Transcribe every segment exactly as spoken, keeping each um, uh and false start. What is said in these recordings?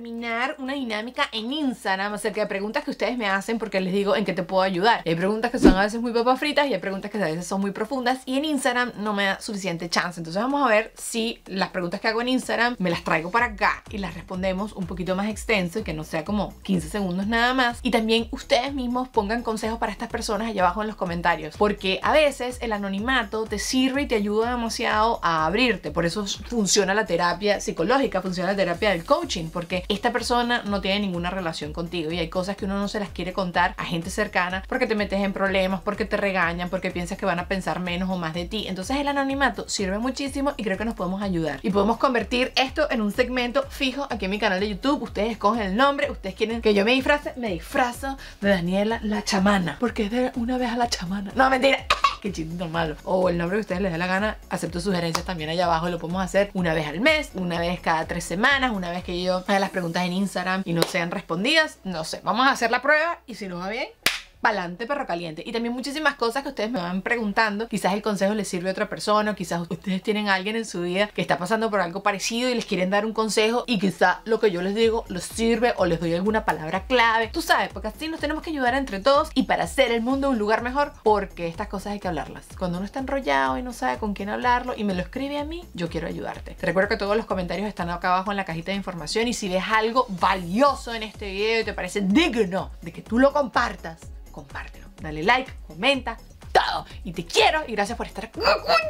terminar una dinámica en Instagram acerca de preguntas que ustedes me hacen porque les digo en qué te puedo ayudar. Hay preguntas que son a veces muy papas fritas y hay preguntas que a veces son muy profundas y en Instagram no me da suficiente chance. Entonces vamos a ver si las preguntas que hago en Instagram me las traigo para acá y las respondemos un poquito más extenso y que no sea como quince segundos nada más. Y también ustedes mismos pongan consejos para estas personas allá abajo en los comentarios, porque a veces el anonimato te sirve y te ayuda demasiado a abrirte. Por eso funciona la terapia psicológica, funciona la terapia del coaching, porque esta persona no tiene ninguna relación contigo y hay cosas que uno no se las quiere contar a gente cercana porque te metes en problemas, porque te regañan, porque piensas que van a pensar menos o más de ti. Entonces el anonimato sirve muchísimo y creo que nos podemos ayudar y podemos convertir esto en un segmento fijo aquí en mi canal de YouTube. Ustedes escogen el nombre, ustedes quieren que yo me disfrace, me disfrazo de Daniela la chamana, porque es de una vez a la chamana. No, mentira. Qué chiste tan malo. O el nombre que a ustedes les dé la gana. Acepto sugerencias también allá abajo. Lo podemos hacer una vez al mes, una vez cada tres semanas, una vez que yo haga las preguntas en Instagram y no sean respondidas. No sé, vamos a hacer la prueba y si no va bien, pa'lante, perro caliente. Y también muchísimas cosas que ustedes me van preguntando. Quizás el consejo les sirve a otra persona, o quizás ustedes tienen a alguien en su vida que está pasando por algo parecido y les quieren dar un consejo y quizás lo que yo les digo les sirve o les doy alguna palabra clave. Tú sabes, porque así nos tenemos que ayudar entre todos y para hacer el mundo un lugar mejor, porque estas cosas hay que hablarlas. Cuando uno está enrollado y no sabe con quién hablarlo y me lo escribe a mí, yo quiero ayudarte. Te recuerdo que todos los comentarios están acá abajo en la cajita de información y si ves algo valioso en este video y te parece digno de que tú lo compartas, compártelo, dale like, comenta, todo. Y te quiero y gracias por estar acá.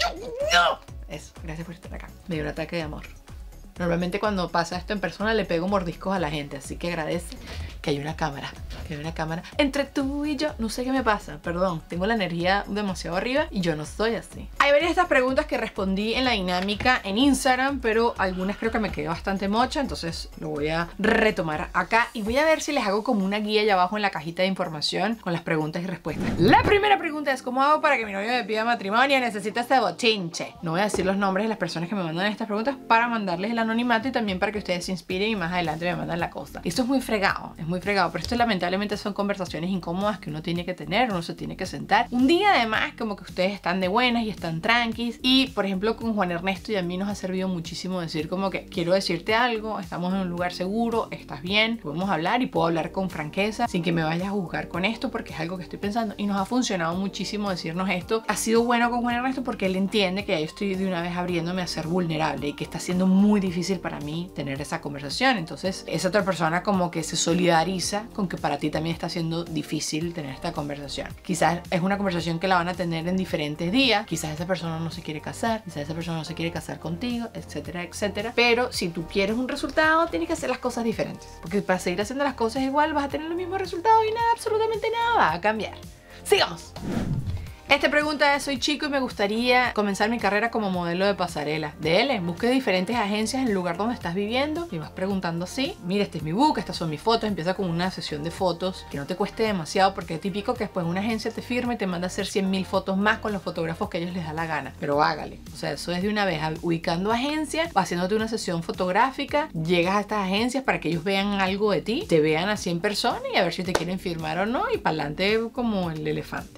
Eso, gracias por estar acá. Me dio un ataque de amor. Normalmente cuando pasa esto en persona le pego mordiscos a la gente, así que agradece que hay una cámara, que hay una cámara entre tú y yo. No sé qué me pasa, perdón, tengo la energía demasiado arriba y yo no soy así. Hay varias de estas preguntas que respondí en la dinámica en Instagram, pero algunas creo que me quedé bastante mocha, entonces lo voy a retomar acá y voy a ver si les hago como una guía allá abajo en la cajita de información con las preguntas y respuestas. La primera pregunta es: ¿cómo hago para que mi novio me pida matrimonio? Necesito este bochinche. No voy a decir los nombres de las personas que me mandan estas preguntas para mandarles el anonimato y también para que ustedes se inspiren y más adelante me mandan la cosa. Esto es muy fregado, es muy fregado, pero esto lamentablemente son conversaciones incómodas que uno tiene que tener, uno se tiene que sentar. Un día además como que ustedes están de buenas y están tranquis y por ejemplo con Juan Ernesto y a mí nos ha servido muchísimo decir como que quiero decirte algo, estamos en un lugar seguro, estás bien, podemos hablar y puedo hablar con franqueza sin que me vayas a juzgar con esto porque es algo que estoy pensando y nos ha funcionado muchísimo decirnos esto. Ha sido bueno con Juan Ernesto porque él entiende que ya yo estoy de una vez abriéndome a ser vulnerable y que está siendo muy difícil para mí tener esa conversación. Entonces esa otra persona como que se solidariza con que para ti también está siendo difícil tener esta conversación. Quizás es una conversación que la van a tener en diferentes días, quizás esa persona no se quiere casar, quizás esa persona no se quiere casar contigo, etcétera, etcétera. Pero si tú quieres un resultado, tienes que hacer las cosas diferentes, porque para seguir haciendo las cosas igual vas a tener los mismos resultados y nada, absolutamente nada va a cambiar. Sigamos. Esta pregunta es: soy chico y me gustaría comenzar mi carrera como modelo de pasarela. Dele, busque diferentes agencias en el lugar donde estás viviendo y vas preguntando así: mira, este es mi book, estas son mis fotos. Empieza con una sesión de fotos que no te cueste demasiado, porque es típico que después una agencia te firma y te manda a hacer cien mil fotos más con los fotógrafos que a ellos les da la gana. Pero hágale, o sea, eso es de una vez, ubicando agencias, haciéndote una sesión fotográfica, llegas a estas agencias para que ellos vean algo de ti, te vean así en persona y a ver si te quieren firmar o no y para adelante como el elefante.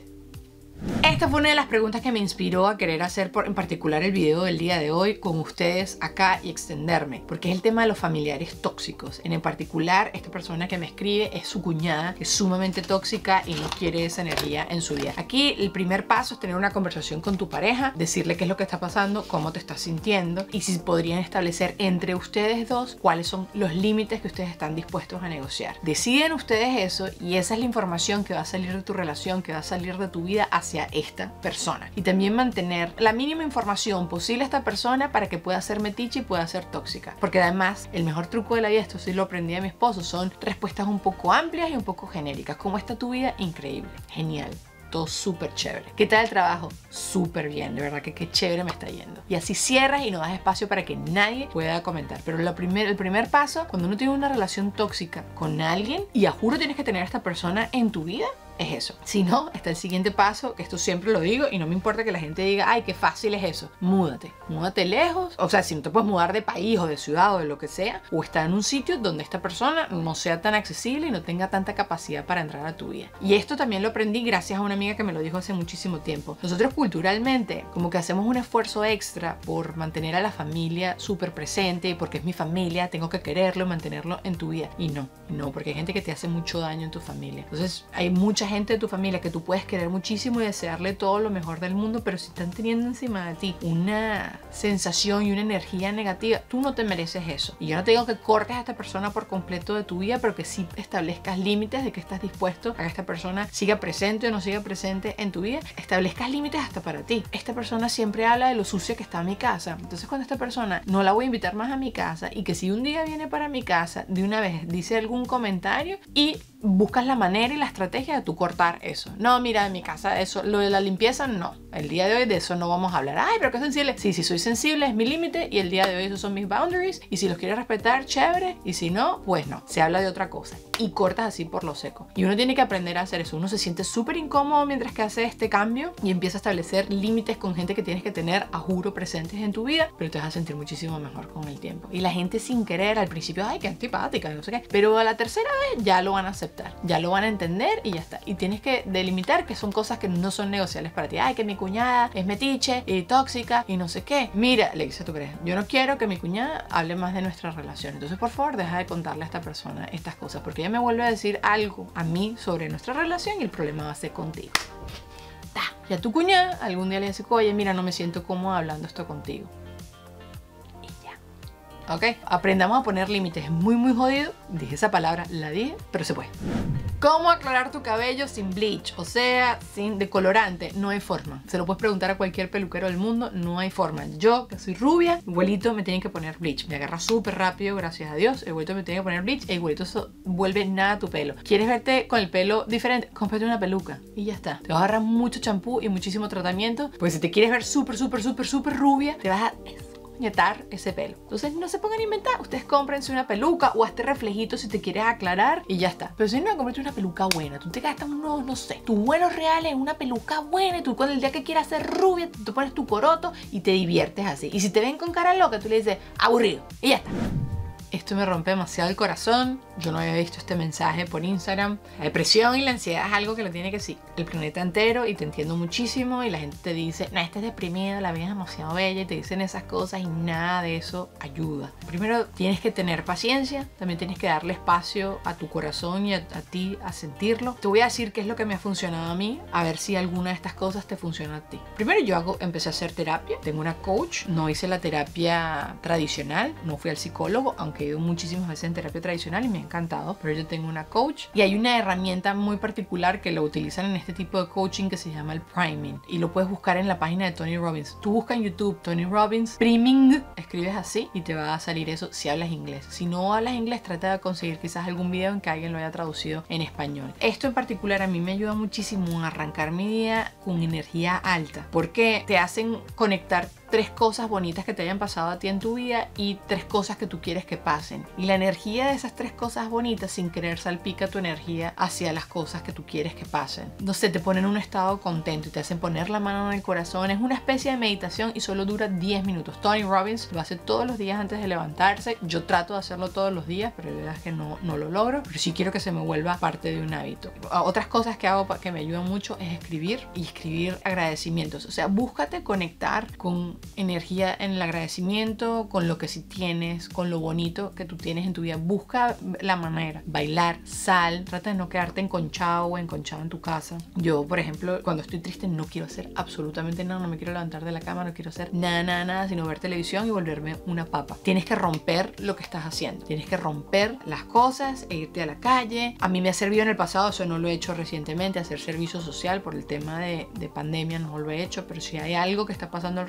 Esta fue una de las preguntas que me inspiró a querer hacer por, en particular el video del día de hoy con ustedes acá y extenderme, porque es el tema de los familiares tóxicos. En, en particular, esta persona que me escribe es su cuñada, que es sumamente tóxica y no quiere esa energía en su vida. Aquí el primer paso es tener una conversación con tu pareja, decirle qué es lo que está pasando, cómo te estás sintiendo y si podrían establecer entre ustedes dos cuáles son los límites que ustedes están dispuestos a negociar. Deciden ustedes eso y esa es la información que va a salir de tu relación, que va a salir de tu vida hacia esta persona. Y también mantener la mínima información posible a esta persona para que pueda ser metiche y pueda ser tóxica. Porque además el mejor truco de la vida, esto sí lo aprendí de mi esposo, son respuestas un poco amplias y un poco genéricas. ¿Cómo está tu vida? Increíble, genial, todo súper chévere. ¿Qué tal el trabajo? Súper bien, de verdad que qué chévere me está yendo. Y así cierras y no das espacio para que nadie pueda comentar. Pero la primer, el primer paso, cuando uno tiene una relación tóxica con alguien y a juro tienes que tener a esta persona en tu vida, es eso. Si no, está el siguiente paso, que esto siempre lo digo y no me importa que la gente diga, ay, qué fácil es eso. Múdate, múdate lejos. O sea, si no te puedes mudar de país o de ciudad o de lo que sea, o está en un sitio donde esta persona no sea tan accesible y no tenga tanta capacidad para entrar a tu vida. Y esto también lo aprendí gracias a una amiga que me lo dijo hace muchísimo tiempo. Nosotros culturalmente como que hacemos un esfuerzo extra por mantener a la familia súper presente, y porque es mi familia, tengo que quererlo, mantenerlo en tu vida. Y no, no, porque hay gente que te hace mucho daño en tu familia. Entonces hay mucha gente de tu familia que tú puedes querer muchísimo y desearle todo lo mejor del mundo, pero si están teniendo encima de ti una sensación y una energía negativa, tú no te mereces eso. Y yo no te digo que cortes a esta persona por completo de tu vida, pero que sí establezcas límites de que estás dispuesto a que esta persona siga presente o no siga presente en tu vida. Establezcas límites hasta para ti. Esta persona siempre habla de lo sucia que está en mi casa. Entonces cuando esta persona no la voy a invitar más a mi casa, y que si un día viene para mi casa, de una vez dice algún comentario y buscas la manera y la estrategia de tú cortar eso. No, mira, en mi casa eso, lo de la limpieza, no. El día de hoy de eso no vamos a hablar. Ay, pero qué sensible. Sí, sí, soy sensible, es mi límite, y el día de hoy esos son mis boundaries, y si los quieres respetar, chévere, y si no, pues no. Se habla de otra cosa. Y cortas así por lo seco. Y uno tiene que aprender a hacer eso. Uno se siente súper incómodo mientras que hace este cambio y empieza a establecer límites con gente que tienes que tener, a juro, presentes en tu vida, pero te vas a sentir muchísimo mejor con el tiempo. Y la gente sin querer al principio, ay, qué antipática, no sé qué, pero a la tercera vez ya lo van a aceptar, ya lo van a entender y ya está. Y tienes que delimitar que son cosas que no son negociables para ti. Ay, que mi cuñada es metiche y tóxica y no sé qué. Mira, le dice a tu pareja, yo no quiero que mi cuñada hable más de nuestra relación, entonces por favor deja de contarle a esta persona estas cosas, porque ella me vuelve a decir algo a mí sobre nuestra relación y el problema va a ser contigo. Ta. Y a tu cuñada algún día le dice, oye, mira, no me siento cómoda hablando esto contigo. Y ya. ¿Ok? Aprendamos a poner límites. Es muy, muy jodido. Dije esa palabra, la dije, pero se puede. ¿Cómo aclarar tu cabello sin bleach? O sea, sin decolorante. No hay forma. Se lo puedes preguntar a cualquier peluquero del mundo. No hay forma. Yo, que soy rubia, igualito me tienen que poner bleach. Me agarra súper rápido, gracias a Dios. Igualito me tienen que poner bleach. E igualito eso vuelve nada a tu pelo. ¿Quieres verte con el pelo diferente? Cómprate una peluca. Y ya está. Te vas a agarrar mucho champú y muchísimo tratamiento. Pues si te quieres ver súper, súper, súper, súper rubia, te vas a nietar ese pelo. Entonces no se pongan a inventar. Ustedes cómprense una peluca o hazte reflejito si te quieres aclarar y ya está. Pero si no, cómprate una peluca buena. Tú te gastas unos, no sé, tus buenos reales en una peluca buena, y tú cuando el día que quieras ser rubia, tú pones tu coroto y te diviertes así. Y si te ven con cara loca, tú le dices aburrido y ya está. Esto me rompe demasiado el corazón. Yo no había visto este mensaje por Instagram. La depresión y la ansiedad es algo que lo tiene que sí el planeta entero, y te entiendo muchísimo. Y la gente te dice, no, esta es deprimida, la vida es demasiado bella, y te dicen esas cosas y nada de eso ayuda. Primero tienes que tener paciencia, también tienes que darle espacio a tu corazón y a, a ti a sentirlo. Te voy a decir qué es lo que me ha funcionado a mí, a ver si alguna de estas cosas te funciona a ti. Primero yo hago, empecé a hacer terapia. Tengo una coach, no hice la terapia tradicional, no fui al psicólogo, aunque he ido muchísimas veces en terapia tradicional y me ha encantado, pero yo tengo una coach y hay una herramienta muy particular que lo utilizan en este tipo de coaching que se llama el priming, y lo puedes buscar en la página de Tony Robbins. Tú buscas en YouTube Tony Robbins priming, escribes así y te va a salir eso si hablas inglés. Si no hablas inglés, trata de conseguir quizás algún video en que alguien lo haya traducido en español. Esto en particular a mí me ayuda muchísimo a arrancar mi día con energía alta, porque te hacen conectar tres cosas bonitas que te hayan pasado a ti en tu vida y tres cosas que tú quieres que pasen. Y la energía de esas tres cosas bonitas, sin querer, salpica tu energía hacia las cosas que tú quieres que pasen. No sé, te ponen en un estado contento y te hacen poner la mano en el corazón. Es una especie de meditación y solo dura diez minutos. Tony Robbins lo hace todos los días antes de levantarse. Yo trato de hacerlo todos los días, pero la verdad es que no, no lo logro. Pero sí quiero que se me vuelva parte de un hábito. Otras cosas que hago que me ayudan mucho es escribir y escribir agradecimientos. O sea, búscate conectar con energía en el agradecimiento, con lo que sí tienes, con lo bonito que tú tienes en tu vida. Busca la manera. Bailar, sal, trata de no quedarte enconchado o enconchado en tu casa. Yo, por ejemplo, cuando estoy triste no quiero hacer absolutamente nada, no me quiero levantar de la cama, no quiero hacer nada, nada, nada, sino ver televisión y volverme una papa. Tienes que romper lo que estás haciendo. Tienes que romper las cosas e irte a la calle. A mí me ha servido en el pasado, eso no lo he hecho recientemente, hacer servicio social por el tema de, de pandemia, no lo he hecho, pero si hay algo que está pasando alrededor tuyo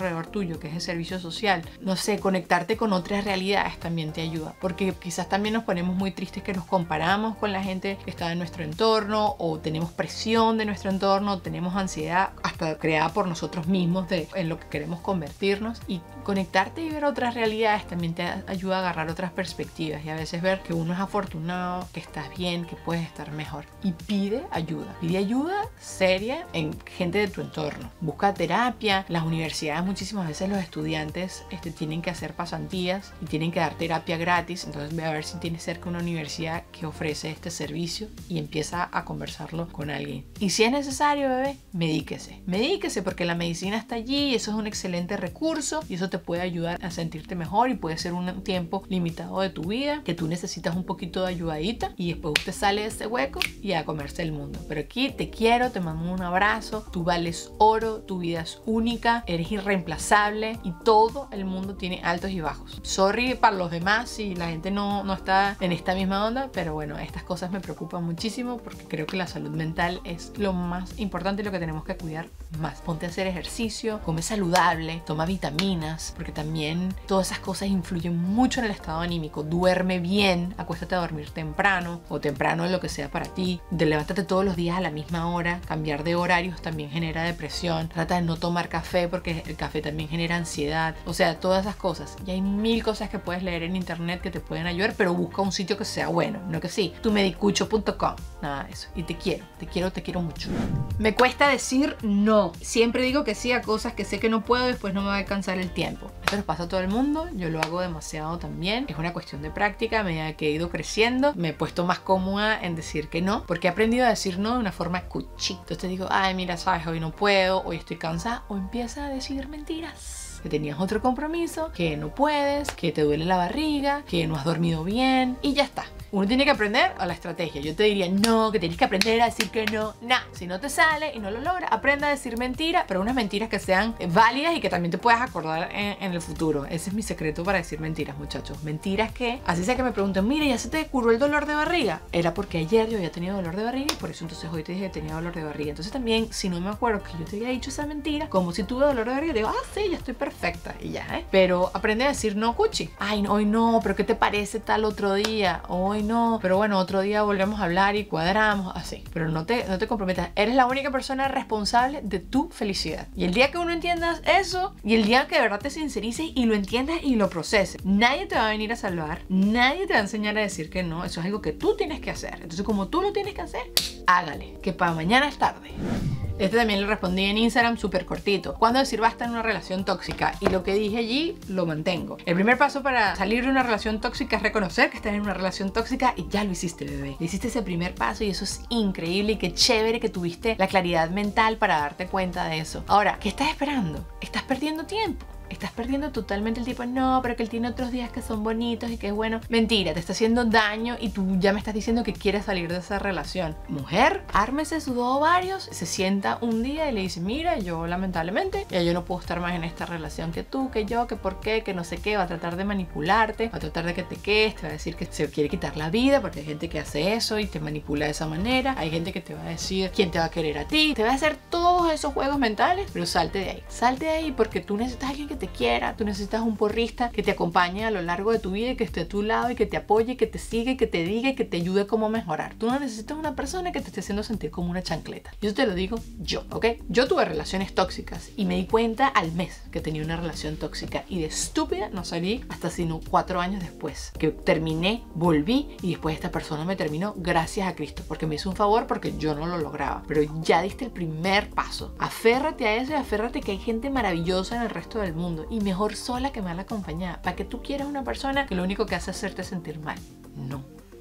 tuyo, que es el servicio social. No sé, conectarte con otras realidades también te ayuda, porque quizás también nos ponemos muy tristes que nos comparamos con la gente que está en nuestro entorno, o tenemos presión de nuestro entorno, tenemos ansiedad hasta creada por nosotros mismos de en lo que queremos convertirnos, y conectarte y ver otras realidades también te ayuda a agarrar otras perspectivas y a veces ver que uno es afortunado, que estás bien, que puedes estar mejor. Y pide ayuda, pide ayuda seria en gente de tu entorno. Busca terapia. Las universidades muchísimas veces los estudiantes este, tienen que hacer pasantías y tienen que dar terapia gratis, entonces ve a ver si tienes cerca una universidad que ofrece este servicio y empieza a conversarlo con alguien. Y si es necesario, bebé, medíquese. Medíquese porque la medicina está allí y eso es un excelente recurso y eso te puede ayudar a sentirte mejor, y puede ser un tiempo limitado de tu vida que tú necesitas un poquito de ayudadita y después usted sale de ese hueco y a comerse el mundo. Pero aquí te quiero, te mando un abrazo, tú vales oro, tu vida es única, eres irreemplazable y todo el mundo tiene altos y bajos. Sorry para los demás si la gente no, no está en esta misma onda, pero bueno, estas cosas me preocupan muchísimo porque creo que la salud mental es lo más importante y lo que tenemos que cuidar más. Ponte a hacer ejercicio, come saludable, toma vitaminas, porque también todas esas cosas influyen mucho en el estado anímico. Duerme bien, acuéstate a dormir temprano o temprano en lo que sea para ti. De levántate todos los días a la misma hora. Cambiar de horarios también genera depresión. Trata de no tomar café porque el café también genera ansiedad. O sea, todas esas cosas. Y hay mil cosas que puedes leer en internet que te pueden ayudar, pero busca un sitio que sea bueno, no que sí, tu medicucho punto com, nada de eso. Y te quiero, te quiero, te quiero mucho. Me cuesta decir no. Siempre digo que sí a cosas que sé que no puedo, después no me va a alcanzar el tiempo. Esto nos pasa a todo el mundo, yo lo hago demasiado también. Es una cuestión de práctica. A medida que he ido creciendo, me he puesto más cómoda en decir que no, porque he aprendido a decir no de una forma cuchi. Entonces digo, ay, mira, sabes, hoy no puedo, hoy estoy cansada, o empieza a decir mentiras. Que tenías otro compromiso, que no puedes, que te duele la barriga, que no has dormido bien, y ya está. Uno tiene que aprender a la estrategia. Yo te diría, no, que tienes que aprender a decir que no. Nah, si no te sale y no lo logras, aprenda a decir mentiras, pero unas mentiras que sean válidas y que también te puedas acordar en, en el futuro. Ese es mi secreto para decir mentiras, muchachos. Mentiras que, así sea que me pregunten, mire, ¿ya se te curó el dolor de barriga? Era porque ayer yo había tenido dolor de barriga y por eso entonces hoy te dije que tenía dolor de barriga. Entonces también, si no me acuerdo que yo te había dicho esa mentira, como si tuve dolor de barriga, digo, ah, sí, ya estoy perfecta y ya, ¿eh? Pero aprende a decir no, cuchi. Ay, no, hoy no, pero ¿qué te parece tal otro día? Hoy no, pero bueno, otro día volvemos a hablar y cuadramos, así. Pero no te, no te comprometas. Eres la única persona responsable de tu felicidad. Y el día que uno entiendas eso, y el día que de verdad te sincerices y lo entiendas y lo proceses, nadie te va a venir a salvar, nadie te va a enseñar a decir que no. Eso es algo que tú tienes que hacer. Entonces, como tú lo tienes que hacer, hágale, que para mañana es tarde. Este también lo respondí en Instagram súper cortito. ¿Cuándo decir basta en una relación tóxica? Y lo que dije allí lo mantengo. El primer paso para salir de una relación tóxica es reconocer que estás en una relación tóxica y ya lo hiciste, bebé. Hiciste ese primer paso y eso es increíble, y qué chévere que tuviste la claridad mental para darte cuenta de eso. Ahora, ¿qué estás esperando? ¿Estás perdiendo tiempo? Estás perdiendo totalmente el tiempo. No, pero que él tiene otros días que son bonitos y que es bueno. Mentira, te está haciendo daño y tú ya me estás diciendo que quieres salir de esa relación. Mujer, ármese sus dos ovarios, se sienta un día y le dice, mira, yo lamentablemente ya yo no puedo estar más en esta relación que tú, que yo, que por qué, que no sé qué. Va a tratar de manipularte, va a tratar de que te quedes, te va a decir que se quiere quitar la vida porque hay gente que hace eso y te manipula de esa manera. Hay gente que te va a decir quién te va a querer a ti. Te va a hacer todos esos juegos mentales, pero salte de ahí. Salte de ahí porque tú necesitas a alguien que te quiera, tú necesitas un porrista que te acompañe a lo largo de tu vida y que esté a tu lado y que te apoye, que te siga y que te diga y que te ayude a cómo mejorar. Tú no necesitas una persona que te esté haciendo sentir como una chancleta. Y eso te lo digo yo, ¿ok? Yo tuve relaciones tóxicas y me di cuenta al mes que tenía una relación tóxica, y de estúpida no salí hasta sino cuatro años después que terminé, volví y después esta persona me terminó gracias a Cristo, porque me hizo un favor, porque yo no lo lograba. Pero ya diste el primer paso. Aférrate a eso y aférrate que hay gente maravillosa en el resto del mundo, y mejor sola que mal acompañada. ¿Para que tú quieras una persona que lo único que hace es hacerte sentir mal? No.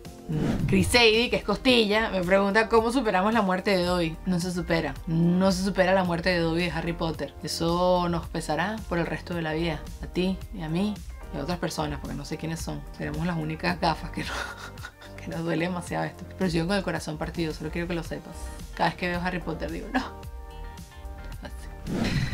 No. Chris Sadie, que es costilla, me pregunta cómo superamos la muerte de Dobby. No se supera. No se supera la muerte de Dobby de Harry Potter. Eso nos pesará por el resto de la vida. A ti y a mí y a otras personas, porque no sé quiénes son. Seremos las únicas gafas que no... que nos duele demasiado esto. Pero sigo con el corazón partido, solo quiero que lo sepas. Cada vez que veo Harry Potter digo, no. Así.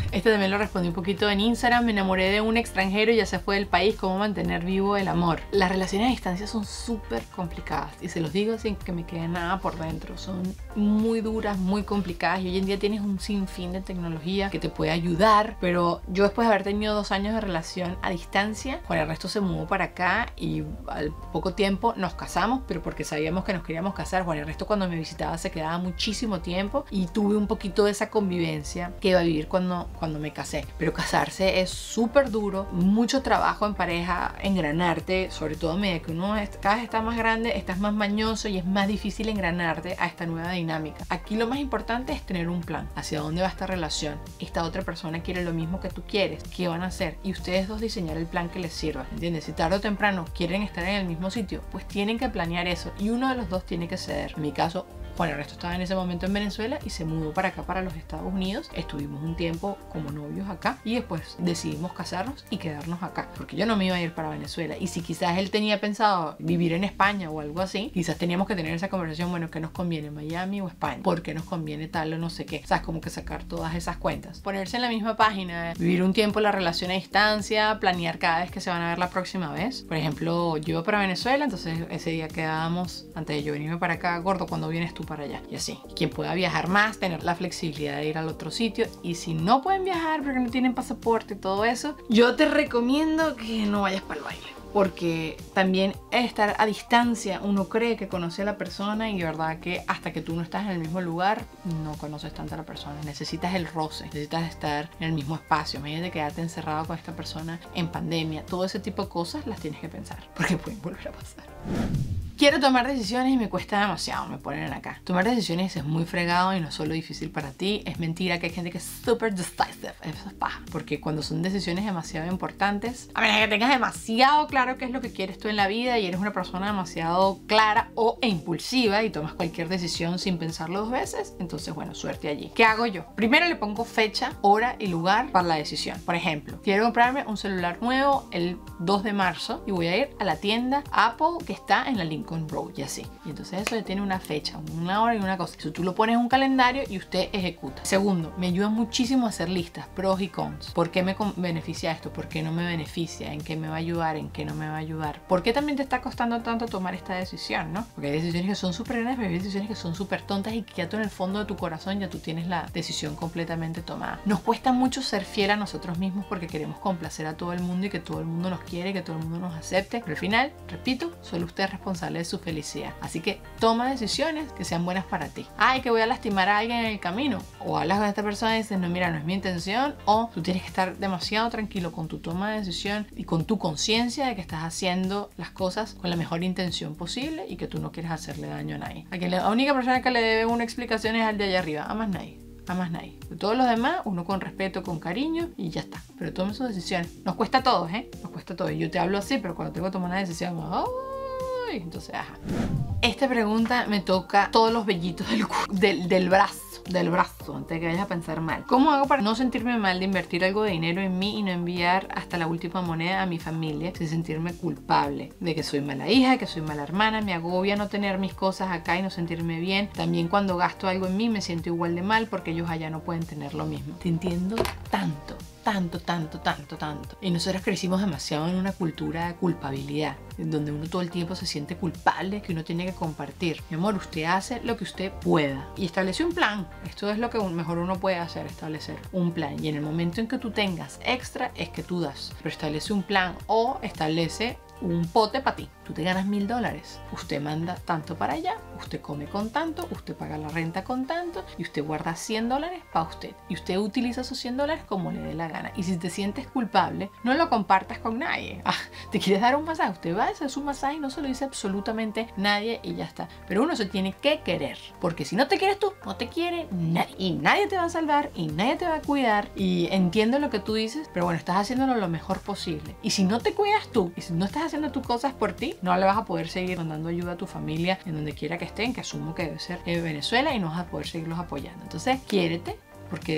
Este también lo respondí un poquito en Instagram. Me enamoré de un extranjero y ya se fue del país. ¿Cómo mantener vivo el amor? Las relaciones a distancia son súper complicadas y se los digo sin que me quede nada por dentro. Son muy duras, muy complicadas y hoy en día tienes un sinfín de tecnología que te puede ayudar, pero yo después de haber tenido dos años de relación a distancia, Juan Ernesto se mudó para acá y al poco tiempo nos casamos, pero porque sabíamos que nos queríamos casar. Juan Ernesto cuando me visitaba se quedaba muchísimo tiempo y tuve un poquito de esa convivencia que iba a vivir cuando, cuando me casé. Pero casarse es súper duro, mucho trabajo en pareja, engranarte, sobre todo a medida que uno cada vez está más grande, estás más mañoso y es más difícil engranarte a esta nueva dinámica. Aquí lo más importante es tener un plan, hacia dónde va esta relación, esta otra persona quiere lo mismo que tú quieres, qué van a hacer y ustedes dos diseñar el plan que les sirva, ¿entiendes? Si tarde o temprano quieren estar en el mismo sitio, pues tienen que planear eso y uno de los dos tiene que ceder. En mi caso, Juan Ernesto estaba en ese momento en Venezuela y se mudó para acá, para los Estados Unidos. Estuvimos un tiempo como novios acá y después decidimos casarnos y quedarnos acá, porque yo no me iba a ir para Venezuela. Y si quizás él tenía pensado vivir en España o algo así, quizás teníamos que tener esa conversación, bueno, ¿qué nos conviene, Miami o España? ¿Por qué nos conviene tal o no sé qué? O sea, como que sacar todas esas cuentas. Ponerse en la misma página, vivir un tiempo la relación a distancia, planear cada vez que se van a ver la próxima vez. Por ejemplo, yo iba para Venezuela, entonces ese día quedábamos, antes de yo venirme para acá, gordo, ¿cuándo vienes tú para allá? Y así, quien pueda viajar más, tener la flexibilidad de ir al otro sitio. Y si no pueden viajar porque no tienen pasaporte y todo eso, yo te recomiendo que no vayas para el baile, porque también estar a distancia, uno cree que conoce a la persona y de verdad que hasta que tú no estás en el mismo lugar no conoces tanto a la persona. Necesitas el roce, necesitas estar en el mismo espacio. Imagínate quedarte encerrado con esta persona en pandemia. Todo ese tipo de cosas las tienes que pensar porque pueden volver a pasar. Quiero tomar decisiones y me cuesta demasiado, me ponen acá. Tomar decisiones es muy fregado y no solo difícil para ti. Es mentira que hay gente que es súper decisive. Eso es paja. Porque cuando son decisiones demasiado importantes, a menos que tengas demasiado claro qué es lo que quieres tú en la vida y eres una persona demasiado clara o e impulsiva y tomas cualquier decisión sin pensarlo dos veces, entonces bueno, suerte allí. ¿Qué hago yo? Primero le pongo fecha, hora y lugar para la decisión. Por ejemplo, quiero comprarme un celular nuevo el dos de marzo y voy a ir a la tienda Apple que está en la Lincoln Road y así. Y entonces eso ya tiene una fecha, una hora y una cosa. Eso tú lo pones en un calendario y usted ejecuta. Segundo, me ayuda muchísimo a hacer listas, pros y cons. ¿Por qué me beneficia esto? ¿Por qué no me beneficia? ¿En qué me va a ayudar? ¿En qué no me va a ayudar? ¿Por qué también te está costando tanto tomar esta decisión, no? Porque hay decisiones que son súper grandes, pero hay decisiones que son súper tontas y que ya tú en el fondo de tu corazón ya tú tienes la decisión completamente tomada. Nos cuesta mucho ser fiel a nosotros mismos porque queremos complacer a todo el mundo y que todo el mundo nos quiere, que todo el mundo nos acepte. Pero al final, repito, solo usted es responsable de su felicidad. Así que toma decisiones que sean buenas para ti. Ay, que voy a lastimar a alguien en el camino. O hablas con esta persona y dices, no, mira, no es mi intención. O tú tienes que estar demasiado tranquilo con tu toma de decisión y con tu conciencia de que estás haciendo las cosas con la mejor intención posible y que tú no quieres hacerle daño a nadie. A quien la única persona que le debe una explicación es al de allá arriba, a más nadie. A más nadie. De todos los demás, uno con respeto, con cariño y ya está. Pero tomen sus decisiones. Nos cuesta a todos, ¿eh? Nos cuesta a todos. Yo te hablo así, pero cuando tengo que tomar una decisión, ¡oh! Entonces, ajá. Esta pregunta me toca todos los vellitos del, del, del brazo. Del brazo, antes de que vayas a pensar mal. ¿Cómo hago para no sentirme mal de invertir algo de dinero en mí y no enviar hasta la última moneda a mi familia sin sentirme culpable de que soy mala hija, que soy mala hermana? Me agobia no tener mis cosas acá y no sentirme bien. También cuando gasto algo en mí me siento igual de mal porque ellos allá no pueden tener lo mismo. Te entiendo tanto. Tanto, tanto, tanto, tanto. Y nosotros crecimos demasiado en una cultura de culpabilidad, en donde uno todo el tiempo se siente culpable, que uno tiene que compartir. Mi amor, usted hace lo que usted pueda. Y establece un plan. Esto es lo que mejor uno puede hacer, establecer un plan. Y en el momento en que tú tengas extra, es que tú das. Pero establece un plan o establece un pote para ti. Tú te ganas mil dólares. Usted manda tanto para allá, usted come con tanto, usted paga la renta con tanto y usted guarda cien dólares para usted. Y usted utiliza esos cien dólares como le dé la gana. Y si te sientes culpable, no lo compartas con nadie. Ah, ¿te quieres dar un masaje? Usted va a hacer su masaje y no se lo dice absolutamente nadie y ya está. Pero uno se tiene que querer. Porque si no te quieres tú, no te quiere nadie. Y nadie te va a salvar y nadie te va a cuidar. Y entiendo lo que tú dices, pero bueno, estás haciéndolo lo mejor posible. Y si no te cuidas tú y si no estás haciendo tus cosas por ti, no le vas a poder seguir dando ayuda a tu familia en donde quiera que estén, que asumo que debe ser en Venezuela, y no vas a poder seguirlos apoyando. Entonces, quiérete, porque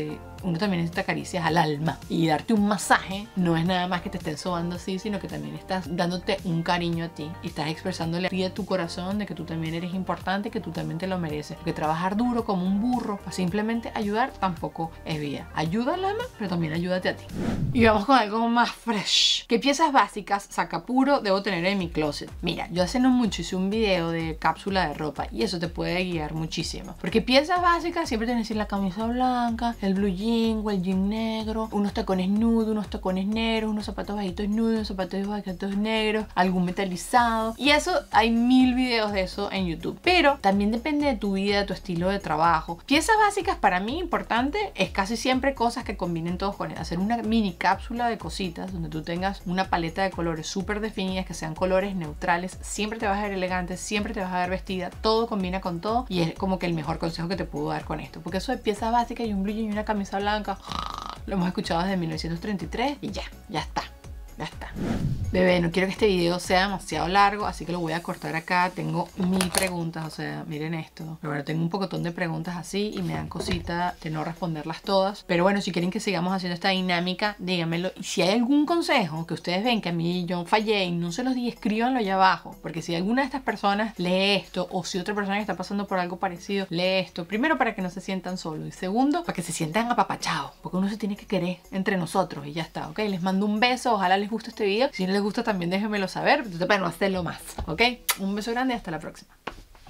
uno también necesita caricias al alma. Y darte un masaje no es nada más que te estén sobando así, sino que también estás dándote un cariño a ti y estás expresándole a ti a tu corazón de que tú también eres importante, que tú también te lo mereces. Porque trabajar duro como un burro para simplemente ayudar tampoco es vida. Ayuda al alma, pero también ayúdate a ti. Y vamos con algo más fresh. ¿Qué piezas básicas sacapuro debo tener en mi closet? Mira, yo hace no mucho hice un video de cápsula de ropa y eso te puede guiar muchísimo. Porque piezas básicas siempre tienes que decir la camisa blanca, el blue jean o el jean negro, unos tacones nudos, unos tacones negros, unos zapatos bajitos nudos, unos zapatos bajitos negros, algún metalizado. Y eso, hay mil videos de eso en YouTube. Pero también depende de tu vida, de tu estilo de trabajo. Piezas básicas para mí importante es casi siempre cosas que combinen todos con él. Hacer una mini cápsula de cositas donde tú tengas una paleta de colores súper definidas, que sean colores neutrales. Siempre te vas a ver elegante, siempre te vas a ver vestida. Todo combina con todo y es como que el mejor consejo que te puedo dar con esto. Porque eso de piezas básicas y un brillo y una camisa blanca, lo hemos escuchado desde mil novecientos treinta y tres y ya, ya está. Ya está. Bebé, no quiero que este video sea demasiado largo, así que lo voy a cortar acá. Tengo mil preguntas, o sea, miren esto. Pero bueno, tengo un pocotón de preguntas así y me dan cosita de no responderlas todas. Pero bueno, si quieren que sigamos haciendo esta dinámica, díganmelo. Y si hay algún consejo que ustedes ven que a mí yo fallé y no se los di, escríbanlo allá abajo. Porque si alguna de estas personas lee esto, o si otra persona que está pasando por algo parecido lee esto, primero para que no se sientan solos y segundo para que se sientan apapachados, porque uno se tiene que querer entre nosotros y ya está, ¿ok? Les mando un beso, ojalá les guste este video. Si no les gusta también déjenmelo saber, para no hacerlo más, ¿ok? Un beso grande y hasta la próxima.